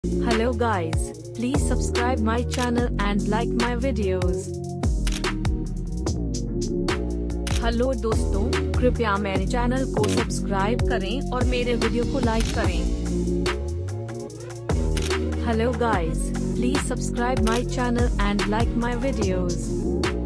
Hello guys, please subscribe my channel and like my videos. Hello दोस्तों, कृपया मेरे channel को सब्सक्राइब करें और मेरे वीडियो को लाइक करें। Hello guys, please subscribe my channel and like my videos.